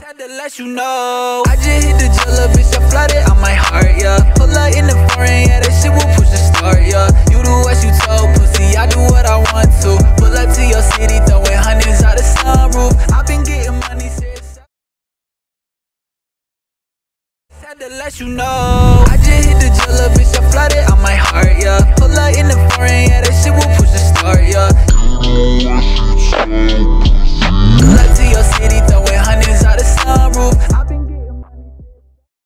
Had to let you know, I just hit the jello, bitch, I flooded on my heart, yeah. Pull up in the foreign, yeah, that shit will push the start, yeah. You do what you told, pussy, I do what I want to. Pull up to your city, throwing hundreds out the sunroof. I've been getting money, since had to let you know, I just hit the jello, bitch, I flooded on my heart, yeah. Pull up in the foreign, yeah, that shit will